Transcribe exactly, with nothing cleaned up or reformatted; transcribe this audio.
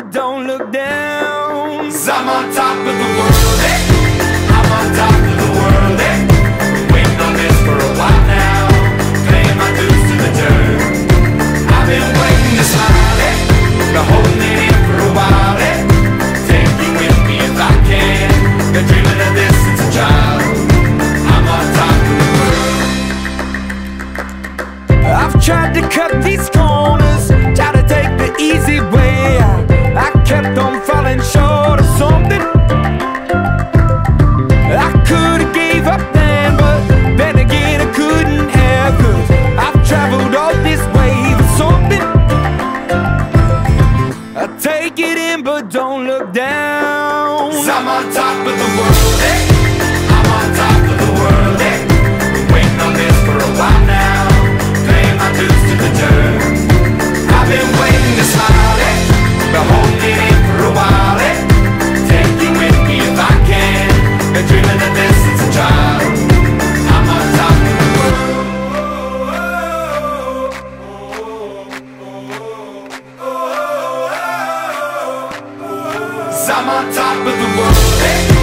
but don't look down. 'Cause I'm on top of the world, eh? I'm on top of the world, eh? Been waiting on this for a while now, paying my dues to the dirt. I've been waiting to smile, eh? Been holding it in for a while, eh? Take you with me if I can. Been dreaming of this since a child. I'm on top of the world. I've tried to cut these corners, tried to take the easy way out. I kept on falling short of something. I could've gave up then, but then again I couldn't have. 'Cause I've traveled all this way for something. I take it in but don't look down. 'Cause I'm on top of the world, eh? I'm on top of the world, eh? Been waiting on this for a while now, paying my dues to the dirt. I've been waiting to smile, eh? Been holding it in for a while, eh? Take you with me if I can. Been dreaming of this since a child. I'm on top of the world. 'Cause I'm on top of the world, eh?